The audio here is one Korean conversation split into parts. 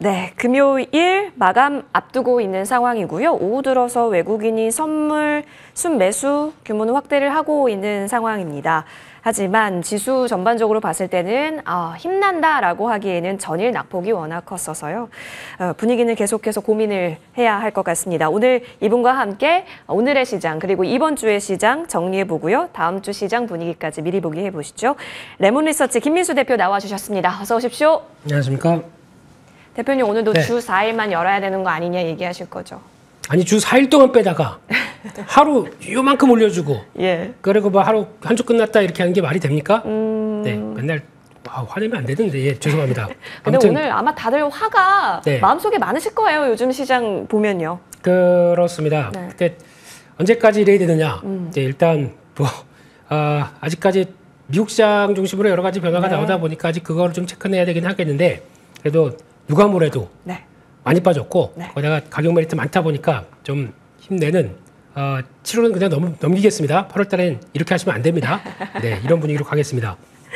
네, 금요일 마감 앞두고 있는 상황이고요. 오후 들어서 외국인이 선물 순매수 규모는 확대를 하고 있는 상황입니다. 하지만 지수 전반적으로 봤을 때는 힘난다라고 하기에는 전일 낙폭이 워낙 컸어서요. 분위기는 계속해서 고민을 해야 할 것 같습니다. 오늘 이분과 함께 오늘의 시장 그리고 이번 주의 시장 정리해보고요. 다음 주 시장 분위기까지 미리 보기 해보시죠. 레몬리서치 김민수 대표 나와주셨습니다. 어서 오십시오. 안녕하십니까. 대표님 오늘도 주 4일만 열어야 되는 거 아니냐 얘기하실 거죠? 아니 주 4일 동안 빼다가 하루 요만큼 올려주고 그리고 뭐 하루 한 주 끝났다 이렇게 하는 게 말이 됩니까? 네, 맨날 화내면 안 되는데 죄송합니다. 근데 오늘 아마 다들 화가 마음속에 많으실 거예요. 요즘 시장 보면요. 그렇습니다. 근데 언제까지 이래야 되느냐? 일단 뭐 아직까지 미국 시장 중심으로 여러 가지 변화가 나오다 보니까 아직 그거를 좀 체크해야 되긴 하겠는데 그래도 누가 뭐래도 많이 빠졌고 거기다가 가격 메리트 많다 보니까 좀 힘내는 7월은 그냥 넘기겠습니다. 8월 달엔 이렇게 하시면 안 됩니다. 네, 이런 분위기로 가겠습니다.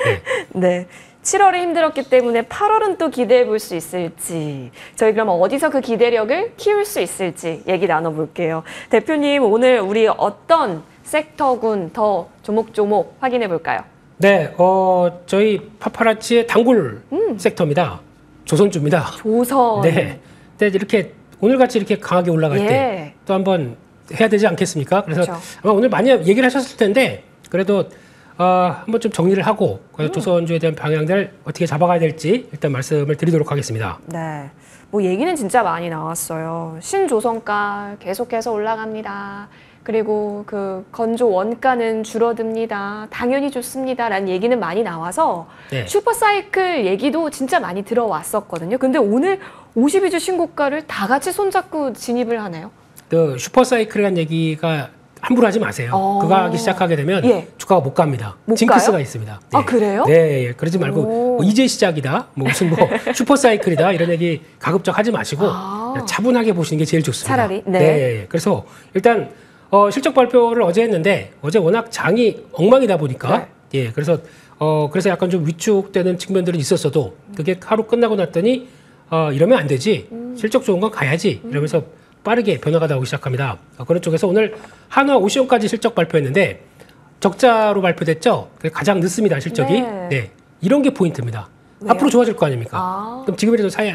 네. 7월이 힘들었기 때문에 8월은 또 기대해 볼 수 있을지 저희 그럼 어디서 그 기대력을 키울 수 있을지 얘기 나눠볼게요. 대표님 오늘 우리 어떤 섹터군 더 조목조목 확인해 볼까요? 네, 저희 파파라치의 단골 섹터입니다. 조선주입니다. 조선. 네. 근데 이렇게 오늘같이 이렇게 강하게 올라갈 때 또 한번 해야 되지 않겠습니까? 그래서 아마 오늘 많이 얘기를 하셨을 텐데 그래도 한번 좀 정리를 하고 조선주에 대한 방향들 어떻게 잡아가야 될지 일단 말씀을 드리도록 하겠습니다. 네. 뭐 얘기는 진짜 많이 나왔어요. 신조선가 계속해서 올라갑니다. 그리고 그 건조 원가는 줄어듭니다. 당연히 좋습니다라는 얘기는 많이 나와서 슈퍼사이클 얘기도 진짜 많이 들어왔었거든요. 근데 오늘 52주 신고가를 다 같이 손잡고 진입을 하네요. 그 슈퍼사이클이라는 얘기가 함부로 하지 마세요. 그거 하기 시작하게 되면 주가가 못 갑니다. 징크스가 있습니다. 아, 그래요? 네, 그러지 말고 뭐 이제 시작이다, 뭐 무슨 뭐 슈퍼사이클이다 이런 얘기 가급적 하지 마시고 차분하게 보시는 게 제일 좋습니다. 차라리? 네. 그래서 일단 실적 발표를 어제 했는데 어제 워낙 장이 엉망이다 보니까 그래서 약간 좀 위축되는 측면들은 있었어도 그게 하루 끝나고 났더니 이러면 안 되지. 실적 좋은 건 가야지. 이러면서 빠르게 변화가 나오기 시작합니다. 그런 쪽에서 오늘 한화 오션까지 실적 발표했는데 적자로 발표됐죠. 가장 늦습니다. 실적이. 네. 이런 게 포인트입니다. 왜요? 앞으로 좋아질 거 아닙니까? 그럼 지금이라도 사야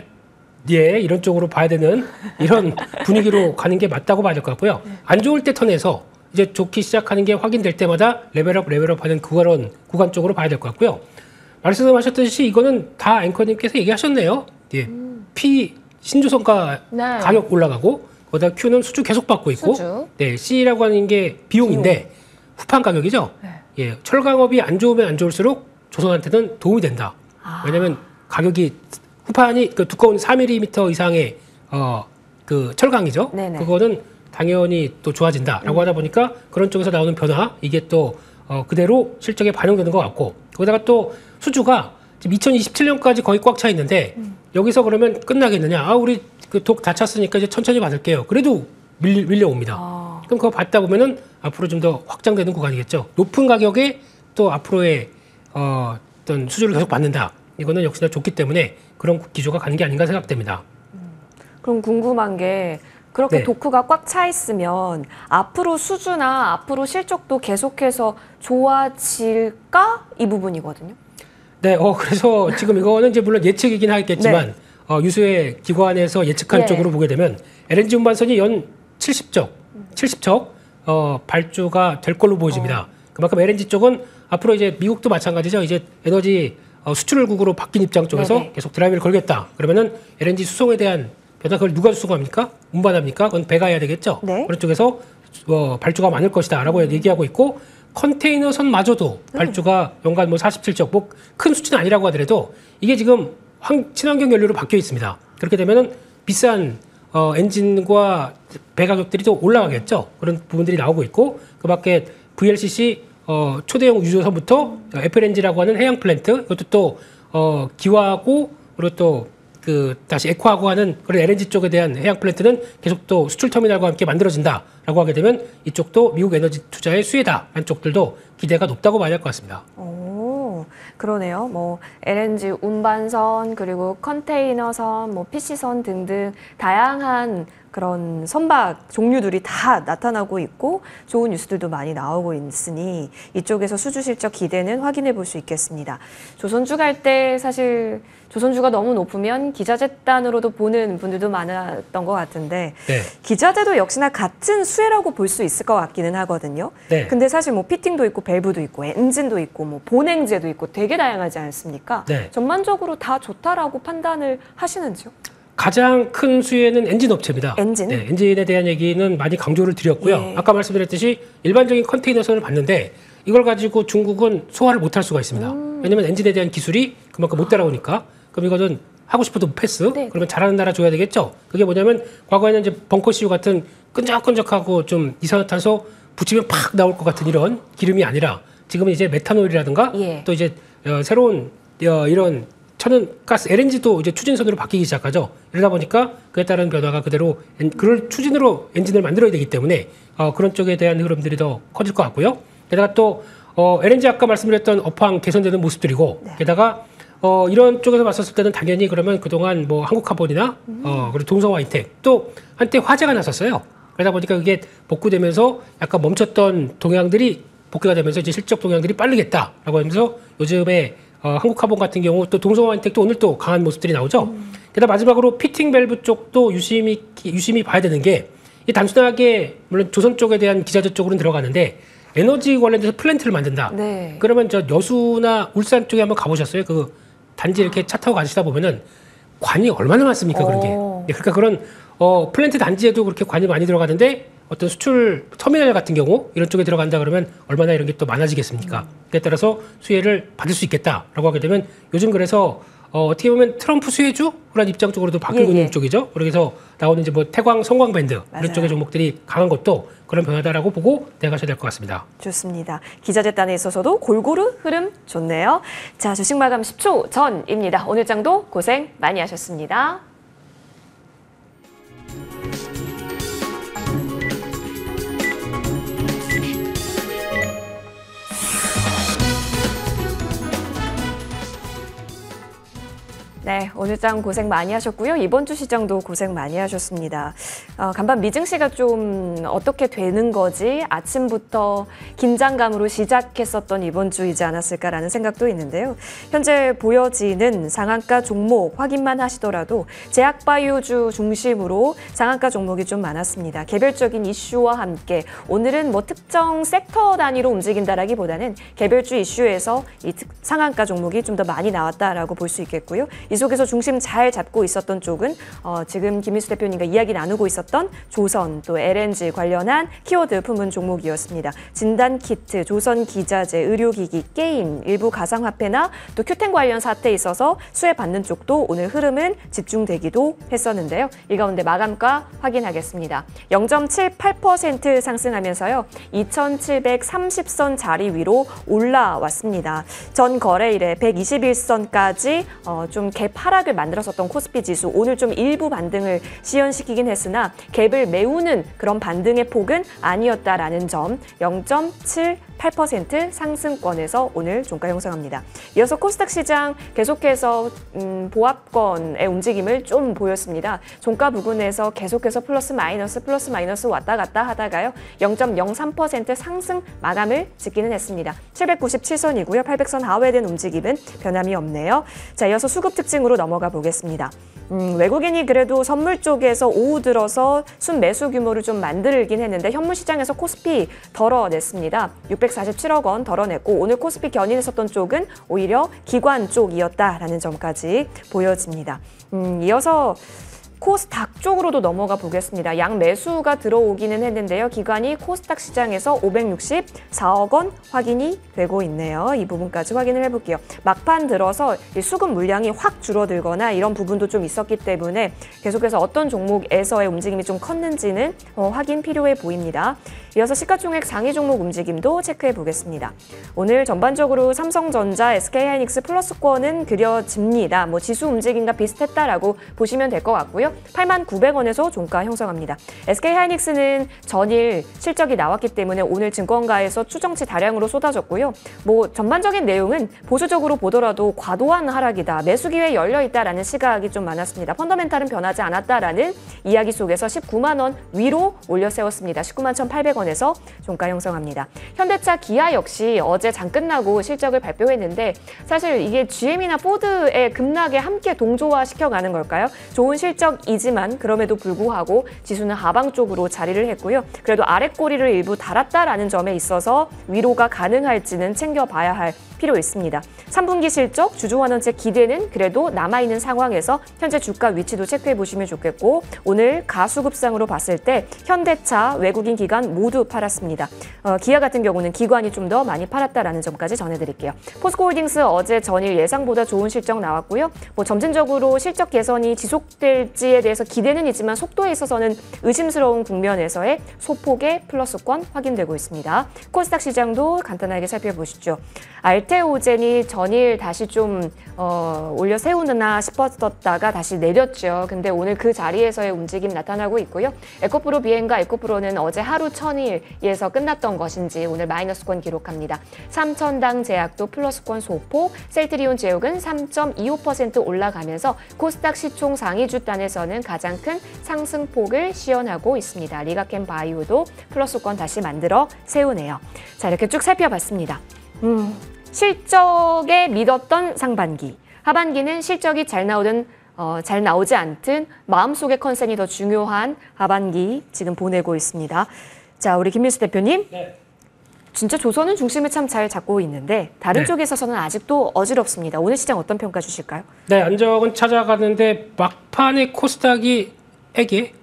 이런 쪽으로 봐야 되는 이런 분위기로 가는 게 맞다고 봐야 될 것 같고요. 안 좋을 때 턴에서 이제 좋기 시작하는 게 확인될 때마다 레벨업 하는 그런 구간 쪽으로 봐야 될 것 같고요. 말씀하셨듯이 이거는 다 앵커님께서 얘기하셨네요. P 신조선가 가격 올라가고 거기다 Q는 수주 계속 받고 있고 C라고 하는 게 비용인데 후판 가격이죠. 철강업이 안 좋으면 안 좋을수록 조선한테는 도움이 된다. 왜냐하면 가격이 후판이 그 두꺼운 4mm 이상의 그 철강이죠. 그거는 당연히 또 좋아진다라고 하다 보니까 그런 쪽에서 나오는 변화 이게 또 그대로 실적에 반영되는 것 같고 거기다가 또 수주가 지금 2027년까지 거의 꽉 차 있는데 여기서 그러면 끝나겠느냐? 우리 그 독 다 찼으니까 이제 천천히 받을게요. 그래도 밀려옵니다. 그럼 그거 받다 보면은 앞으로 좀 더 확장되는 구간이겠죠. 높은 가격에 또 앞으로의 어떤 수주를 계속 받는다. 이거는 역시나 좋기 때문에 그런 기조가 가는 게 아닌가 생각됩니다. 그럼 궁금한 게 그렇게 도크가 꽉 차 있으면 앞으로 수주나 앞으로 실적도 계속해서 좋아질까? 이 부분이거든요. 네, 그래서 지금 이거는 이제 물론 예측이긴 하겠지만 유수의 기관에서 예측한 쪽으로 보게 되면 LNG 운반선이 연 70척 발주가 될 걸로 보여집니다. 그만큼 LNG 쪽은 앞으로 이제 미국도 마찬가지죠. 이제 에너지 수출국으로 바뀐 입장 쪽에서 계속 드라이브를 걸겠다. 그러면은 LNG 수송에 대한 변화 그걸 누가 수송합니까? 운반합니까? 그건 배가 해야 되겠죠. 그런 쪽에서 발주가 많을 것이다라고 얘기하고 있고 컨테이너 선마저도 발주가 연간 뭐 47척 뭐 큰 수치는 아니라고 하더라도 이게 지금 친환경 연료로 바뀌어 있습니다. 그렇게 되면은 비싼 엔진과 배 가격들이 또 올라가겠죠. 그런 부분들이 나오고 있고 그밖에 VLCC 초대형 유조선부터 FLNG라고 하는 해양 플랜트 이것도 또 기화하고 그리고 또 그 다시 액화하고 하는 그런 LNG 쪽에 대한 해양 플랜트는 계속 또 수출 터미널과 함께 만들어진다라고 하게 되면 이쪽도 미국 에너지 투자의 수혜다라는 쪽들도 기대가 높다고 봐야 할 것 같습니다. 그러네요. 뭐 LNG 운반선 그리고 컨테이너선, 뭐 PC선 등등 다양한 그런 선박 종류들이 다 나타나고 있고 좋은 뉴스들도 많이 나오고 있으니 이쪽에서 수주 실적 기대는 확인해 볼 수 있겠습니다. 조선주 갈 때 사실 조선주가 너무 높으면 기자재단으로도 보는 분들도 많았던 것 같은데 네. 기자재도 역시나 같은 수혜라고 볼 수 있을 것 같기는 하거든요. 네. 근데 사실 뭐 피팅도 있고 밸브도 있고 엔진도 있고 뭐 본행제도 있고 되게 다양하지 않습니까? 네. 전반적으로 다 좋다라고 판단을 하시는지요? 가장 큰 수혜는 엔진 업체입니다. 엔진? 네, 엔진에 대한 얘기는 많이 강조를 드렸고요. 예. 아까 말씀드렸듯이 일반적인 컨테이너선을 봤는데 이걸 가지고 중국은 소화를 못할 수가 있습니다. 왜냐하면 엔진에 대한 기술이 그만큼 못 따라오니까. 그럼 이거는 하고 싶어도 패스. 네. 그러면 잘하는 나라 줘야 되겠죠. 그게 뭐냐면 과거에는 이제 벙커 CU 같은 끈적끈적하고 좀 이산화탄소 붙이면 팍 나올 것 같은 이런 기름이 아니라 지금은 이제 메탄올이라든가 예. 또 이제 새로운 이런 천연가스 LNG도 이제 추진선으로 바뀌기 시작하죠. 이러다 보니까 그에 따른 변화가 그대로 그럴 추진으로 엔진을 만들어야 되기 때문에 그런 쪽에 대한 흐름들이 더 커질 것 같고요. 게다가 또 LNG 아까 말씀드렸던 업황 개선되는 모습들이고 네. 게다가 이런 쪽에서 봤었을 때는 당연히 그러면 그동안 뭐 한국카본이나 그리고 동성화이텍 또 한때 화제가 났었어요. 그러다 보니까 그게 복구되면서 약간 멈췄던 동향들이 복귀가 되면서 이제 실적 동향들이 빠르겠다라고 하면서 요즘에 한국카본 같은 경우 또 동성화이텍도 오늘 또 강한 모습들이 나오죠. 게다가 마지막으로 피팅 밸브 쪽도 유심히 봐야 되는 게 이 단순하게 물론 조선 쪽에 대한 기자재 쪽으로는 들어가는데 에너지 관련돼서 플랜트를 만든다. 네. 그러면 저 여수나 울산 쪽에 한번 가보셨어요? 그 단지 이렇게 차 타고 가시다 보면은 관이 얼마나 많습니까? 그런 게. 네, 그러니까 그런 플랜트 단지에도 그렇게 관이 많이 들어가는데 어떤 수출 터미널 같은 경우 이런 쪽에 들어간다 그러면 얼마나 이런 게 또 많아지겠습니까? 그에 따라서 수혜를 받을 수 있겠다라고 하게 되면 요즘 그래서 어떻게 보면 트럼프 수혜주라는 입장 쪽으로도 바뀌고 예, 예. 있는 쪽이죠. 그래서 나오는 이제 뭐 태광, 성광밴드 맞아요. 이런 쪽의 종목들이 강한 것도 그런 변화다라고 보고 대응하셔야 될 것 같습니다. 좋습니다. 기자재단에 있어서도 골고루 흐름 좋네요. 자, 주식 마감 10초 전입니다. 오늘 장도 고생 많이 하셨습니다. 네, 오늘 장 고생 많이 하셨고요. 이번 주 시장도 고생 많이 하셨습니다. 간밤 미증시가 좀 어떻게 되는 거지 아침부터 긴장감으로 시작했었던 이번 주이지 않았을까라는 생각도 있는데요. 현재 보여지는 상한가 종목 확인만 하시더라도 제약바이오주 중심으로 상한가 종목이 좀 많았습니다. 개별적인 이슈와 함께 오늘은 뭐 특정 섹터 단위로 움직인다라기보다는 개별주 이슈에서 이 상한가 종목이 좀 더 많이 나왔다라고 볼 수 있겠고요. 이 속에서 중심 잘 잡고 있었던 쪽은 지금 김일수 대표님과 이야기 나누고 있었던 조선 또 LNG 관련한 키워드 품은 종목이었습니다. 진단키트, 조선기자재, 의료기기, 게임, 일부 가상화폐나 또 큐텐 관련 사태에 있어서 수혜 받는 쪽도 오늘 흐름은 집중되기도 했었는데요. 이 가운데 마감가 확인하겠습니다. 0.78% 상승하면서요. 2,730선 자리 위로 올라왔습니다. 전 거래일에 121선까지 좀 갭 하락을 만들었었던 코스피 지수 오늘 좀 일부 반등을 시현시키긴 했으나 갭을 메우는 그런 반등의 폭은 아니었다라는 점 0.78% 상승권에서 오늘 종가 형성합니다. 이어서 코스닥 시장 계속해서 보합권의 움직임을 좀 보였습니다. 종가 부근에서 계속해서 플러스 마이너스 왔다 갔다 하다가요. 0.03% 상승 마감을 짓기는 했습니다. 797선이고요. 800선 하회된 움직임은 변함이 없네요. 자, 이어서 수급 특징으로 넘어가 보겠습니다. 외국인이 그래도 선물 쪽에서 오후 들어서 순매수 규모를 좀 만들긴 했는데 현물 시장에서 코스피 덜어냈습니다. 647억 원 덜어냈고 오늘 코스피 견인했었던 쪽은 오히려 기관 쪽이었다라는 점까지 보여집니다. 이어서 코스닥 쪽으로도 넘어가 보겠습니다. 양 매수가 들어오기는 했는데요. 기관이 코스닥 시장에서 564억 원 확인이 되고 있네요. 이 부분까지 확인을 해볼게요. 막판 들어서 이 수급 물량이 확 줄어들거나 이런 부분도 좀 있었기 때문에 계속해서 어떤 종목에서의 움직임이 좀 컸는지는 확인 필요해 보입니다. 이어서 시가총액 상위 종목 움직임도 체크해 보겠습니다. 오늘 전반적으로 삼성전자, SK하이닉스 플러스권은 그려집니다. 지수 움직임과 비슷했다라고 보시면 될 것 같고요. 89,900원에서 종가 형성합니다. SK하이닉스는 전일 실적이 나왔기 때문에 오늘 증권가에서 추정치 다량으로 쏟아졌고요. 전반적인 내용은 보수적으로 보더라도 과도한 하락이다. 매수 기회 열려 있다라는 시각이 좀 많았습니다. 펀더멘탈은 변하지 않았다라는 이야기 속에서 19만 원 위로 올려 세웠습니다. 19만 1,800원에서 종가 형성합니다. 현대차, 기아 역시 어제 장 끝나고 실적을 발표했는데 사실 이게 GM이나 포드의 급락에 함께 동조화 시켜가는 걸까요? 좋은 실적이지만 그럼에도 불구하고 지수는 하방 쪽으로 자리를 했고요. 그래도 아랫꼬리를 일부 달았다라는 점에 있어서 위로가 가능할지는 챙겨봐야 할 필요 있습니다. 3분기 실적, 주주환원체 기대는 그래도 남아있는 상황에서 현재 주가 위치도 체크해 보시면 좋겠고 오늘 가수급상으로 봤을 때 현대차, 외국인 기관 모두 팔았습니다. 기아 같은 경우는 기관이 좀 더 많이 팔았다라는 점까지 전해드릴게요. 포스코홀딩스 어제 전일 예상보다 좋은 실적 나왔고요. 점진적으로 실적 개선이 지속될지에 대해서 기대는 있지만 속도에 있어서는 의심스러운 국면에서의 소폭의 플러스권 확인되고 있습니다. 코스닥 시장도 간단하게 살펴보시죠. 알테오젠이 전일 다시 좀 올려 세우느나 싶었다가 다시 내렸죠. 근데 오늘 그 자리에서의 움직임 나타나고 있고요. 에코프로 비엔과 에코프로는 어제 하루 1000일에서 끝났던 것인지 오늘 마이너스권 기록합니다. 삼천당 제약도 플러스권 소폭, 셀트리온 제약은 3.25% 올라가면서 코스닥 시총 상위주단에서는 가장 큰 상승폭을 시현하고 있습니다. 리가켄 바이오도 플러스권 다시 만들어 세우네요. 자, 이렇게 쭉 살펴봤습니다. 실적에 믿었던 상반기, 하반기는 실적이 잘 나오지 않든 마음속의 컨센이 더 중요한 하반기 지금 보내고 있습니다. 자, 우리 김민수 대표님. 네. 진짜 조선은 중심을 참 잘 잡고 있는데 다른 쪽에 있어서는 아직도 어지럽습니다. 오늘 시장 어떤 평가 주실까요? 네, 안정은 찾아가는데 막판에 코스닥이 애게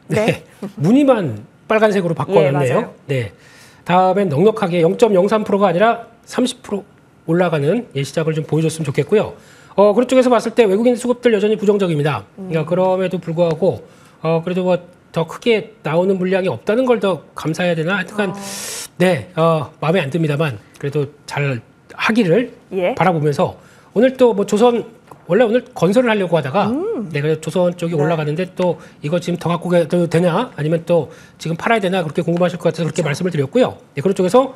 무늬만 빨간색으로 바꿔놨네요. 네, 다음엔 넉넉하게 0.03%가 아니라 30% 올라가는 시작을 좀 보여줬으면 좋겠고요. 그쪽에서 봤을 때 외국인 수급들 여전히 부정적입니다. 그러니까 그럼에도 불구하고 그래도 더 크게 나오는 물량이 없다는 걸 더 감사해야 되나? 하여튼 네, 마음에 안 듭니다만 그래도 잘 하기를 바라보면서 오늘 또 조선 원래 오늘 건설을 하려고 하다가 그래서 조선 쪽이 올라가는데 또 이거 지금 더 갖고 가도 되냐 아니면 또 지금 팔아야 되나 그렇게 궁금하실 것 같아서 그렇게 말씀을 드렸고요. 네, 그런 쪽에서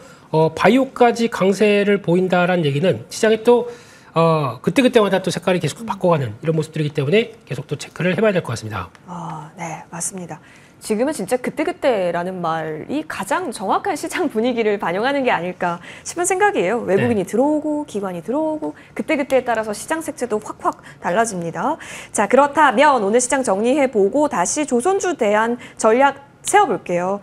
바이오까지 강세를 보인다라는 얘기는 시장이 또 그때그때마다 또 색깔이 계속 바꿔가는 이런 모습들이기 때문에 계속 또 체크를 해봐야 될 것 같습니다. 네, 맞습니다. 지금은 진짜 그때그때라는 말이 가장 정확한 시장 분위기를 반영하는 게 아닐까 싶은 생각이에요. 외국인이 들어오고 기관이 들어오고 그때그때에 따라서 시장 색채도 확확 달라집니다. 자, 그렇다면 오늘 시장 정리해보고 다시 조선주 대한 전략 세워볼게요.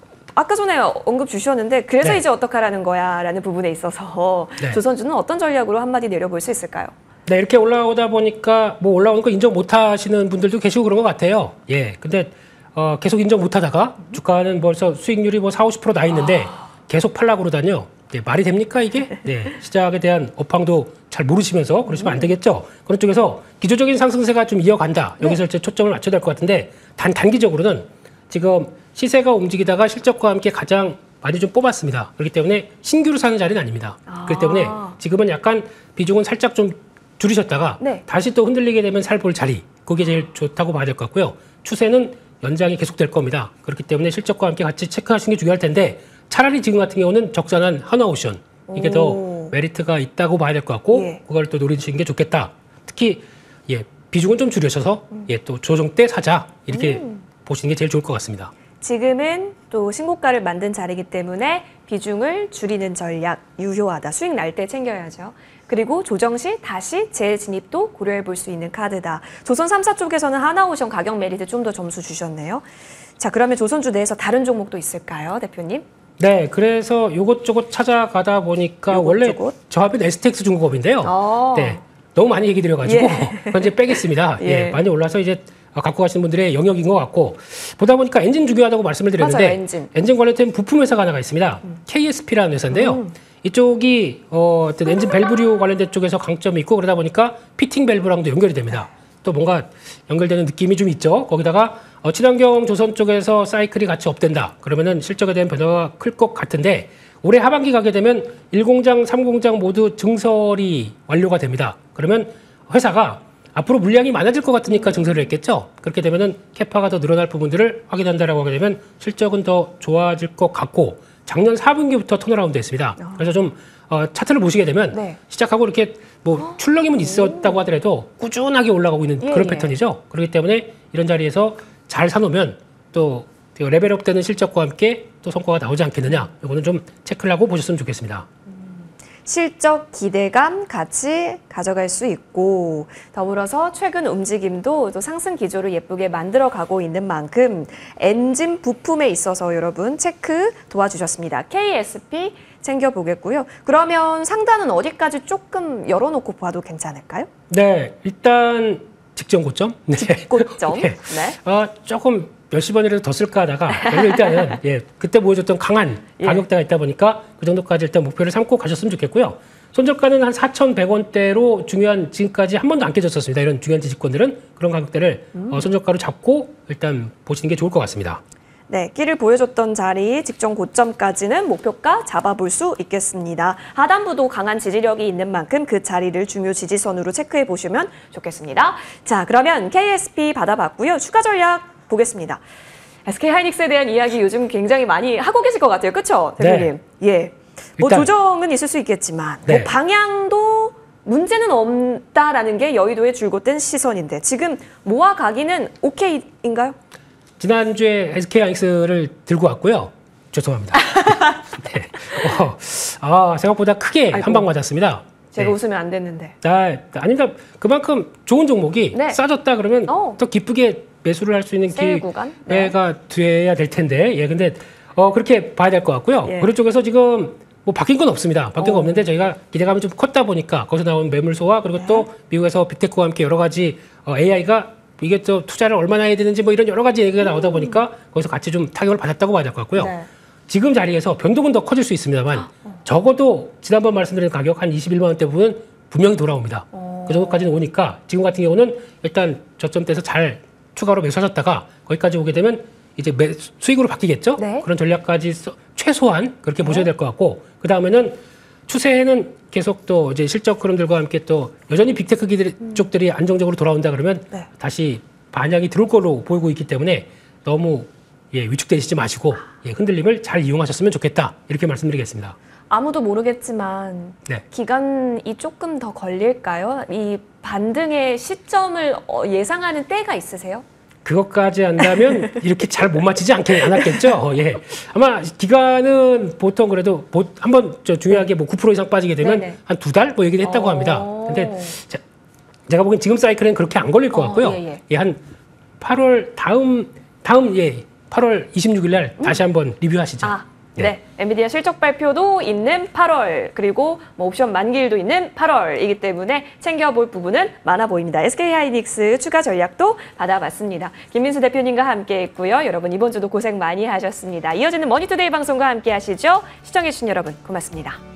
아까 전에 언급 주셨는데 그래서 이제 어떡하라는 거야 라는 부분에 있어서 조선주는 어떤 전략으로 한마디 내려볼 수 있을까요? 네, 이렇게 올라오다 보니까 올라오는 거 인정 못 하시는 분들도 계시고 그런 것 같아요. 예, 근데 계속 인정 못 하다가 주가는 벌써 수익률이 40, 50% 나 있는데 계속 팔라고 그러다니요. 네, 말이 됩니까 이게? 네, 시장에 대한 업황도 잘 모르시면서 그러시면 안 되겠죠. 그런 쪽에서 기초적인 상승세가 좀 이어간다. 여기서 이제 초점을 맞춰야 될 것 같은데 단기적으로는 지금 시세가 움직이다가 실적과 함께 가장 많이 좀 뽑았습니다. 그렇기 때문에 신규로 사는 자리는 아닙니다. 그렇기 때문에 지금은 약간 비중은 살짝 좀 줄이셨다가 다시 또 흔들리게 되면 살 볼 자리. 그게 제일 좋다고 봐야 될 것 같고요. 추세는 연장이 계속될 겁니다. 그렇기 때문에 실적과 함께 같이 체크하시는 게 중요할 텐데 차라리 지금 같은 경우는 적산한 한화오션 이게 더 메리트가 있다고 봐야 될 것 같고 그걸 또 노리시는 게 좋겠다. 특히 비중은 좀 줄여셔서 또 조정 때 사자 이렇게 보시는 게 제일 좋을 것 같습니다. 지금은 또 신고가를 만든 자리이기 때문에 비중을 줄이는 전략 유효하다. 수익 날 때 챙겨야죠. 그리고 조정 시 다시 재진입도 고려해 볼 수 있는 카드다. 조선 3사 쪽에서는 하나오션 가격 메리트 좀 더 점수 주셨네요. 자, 그러면 조선주 내에서 다른 종목도 있을까요, 대표님? 네, 그래서 요것저것 찾아가다 보니까 원래 저 앞에 STX 중공업인데요. 네, 너무 많이 얘기 드려가지고 그건 이제 빼겠습니다. 많이 올라서 이제 갖고 가시는 분들의 영역인 것 같고 보다 보니까 엔진 중요하다고 말씀을 드렸는데 맞아요, 엔진 관련된 부품 회사가 하나가 있습니다. KSP라는 회사인데요. 이쪽이 어떤 엔진 밸브류 관련된 쪽에서 강점이 있고 그러다 보니까 피팅 밸브랑도 연결이 됩니다. 또 뭔가 연결되는 느낌이 좀 있죠. 거기다가 친환경 조선 쪽에서 사이클이 같이 업된다. 그러면은 실적에 대한 변화가 클 것 같은데 올해 하반기 가게 되면 1공장, 3공장 모두 증설이 완료가 됩니다. 그러면 회사가 앞으로 물량이 많아질 것 같으니까 증설을 했겠죠. 그렇게 되면은 캐파가 더 늘어날 부분들을 확인한다라고 하게 되면 실적은 더 좋아질 것 같고 작년 4분기부터 턴어라운드 했습니다. 그래서 좀 차트를 보시게 되면 네. 시작하고 이렇게 뭐 출렁임은 있었다고 하더라도 꾸준하게 올라가고 있는 그런 예. 패턴이죠. 그렇기 때문에 이런 자리에서 잘 사놓으면 또 레벨업되는 실적과 함께 또 성과가 나오지 않겠느냐. 이거는 좀 체크를 하고 보셨으면 좋겠습니다. 실적 기대감 같이 가져갈 수 있고 더불어서 최근 움직임도 또 상승 기조를 예쁘게 만들어가고 있는 만큼 엔진 부품에 있어서 여러분 체크 도와주셨습니다. KSP 챙겨보겠고요. 그러면 상단은 어디까지 조금 열어놓고 봐도 괜찮을까요? 네, 일단 직전 고점. 네. 고점. 네. 네. 조금 몇십 원이라도 더 쓸까 하다가 일단은 그때 보여줬던 강한 가격대가 있다 보니까 그 정도까지 일단 목표를 삼고 가셨으면 좋겠고요. 손절가는 한 4,100원대로 중요한 지금까지 한 번도 안 깨졌었습니다. 이런 중요한 지지권들은 그런 가격대를 손절가로 잡고 일단 보시는 게 좋을 것 같습니다. 네, 끼를 보여줬던 자리 직전 고점까지는 목표가 잡아볼 수 있겠습니다. 하단부도 강한 지지력이 있는 만큼 그 자리를 중요 지지선으로 체크해 보시면 좋겠습니다. 자, 그러면 KSP 받아봤고요. 추가 전략 보겠습니다. SK하이닉스에 대한 이야기 요즘 굉장히 많이 하고 계실 것 같아요. 그렇죠, 대표님? 네. 예. 뭐 일단, 조정은 있을 수 있겠지만 네. 뭐 방향도 문제는 없다라는 게 여의도의 줄곧은 시선인데 지금 모아가기는 오케이인가요? 지난주에 SK하이닉스를 들고 왔고요. 죄송합니다. 네. 생각보다 크게 한 방 맞았습니다. 제가 네. 웃으면 안 됐는데. 아닙니다. 그만큼 좋은 종목이 네. 싸졌다 그러면 더 기쁘게 매수를 할 수 있는 세일 구간? 기회가 돼야 될 텐데, 근데 그렇게 봐야 될 것 같고요. 예. 그런 쪽에서 지금 뭐 바뀐 건 없습니다. 바뀐 건 없는데 저희가 기대감이 좀 컸다 보니까 거기서 나온 매물소와 그리고 또 미국에서 빅테크와 함께 여러 가지 AI가 이게 또 투자를 얼마나 해야 되는지 뭐 이런 여러 가지 얘기가 나오다 보니까 거기서 같이 좀 타격을 받았다고 봐야 될 것 같고요. 네. 지금 자리에서 변동은 더 커질 수 있습니다만 적어도 지난번 말씀드린 가격 한 21만 원대 부분 분명히 돌아옵니다. 그 정도까지는 오니까 지금 같은 경우는 일단 저점대에서 잘 추가로 매수하셨다가 거기까지 오게 되면 이제 수익으로 바뀌겠죠. 네. 그런 전략까지 최소한 그렇게 보셔야 될 것 같고 그 다음에는 추세는 계속 또 이제 실적 흐름들과 함께 또 여전히 빅테크 쪽들이 안정적으로 돌아온다 그러면 네. 다시 반향이 들어올 걸로 보이고 있기 때문에 너무 위축되시지 마시고 흔들림을 잘 이용하셨으면 좋겠다 이렇게 말씀드리겠습니다. 아무도 모르겠지만 네. 기간이 조금 더 걸릴까요? 이 반등의 시점을 예상하는 때가 있으세요? 그것까지 한다면 이렇게 잘 못 맞히지 않았겠죠. 아마 기간은 보통 그래도 한번 중요하게 뭐 9% 이상 빠지게 되면 네네. 한 2달 뭐 얘기를 했다고 합니다. 근데 제가 보기엔 지금 사이클은 그렇게 안 걸릴 것 같고요. 한 8월 다음 8월 26일 날 다시 한번 리뷰하시죠. 네. 엔비디아 실적 발표도 있는 8월 그리고 뭐 옵션 만기일도 있는 8월이기 때문에 챙겨볼 부분은 많아 보입니다. SK하이닉스 추가 전략도 받아봤습니다. 김민수 대표님과 함께했고요. 여러분 이번 주도 고생 많이 하셨습니다. 이어지는 머니투데이 방송과 함께 하시죠. 시청해주신 여러분 고맙습니다.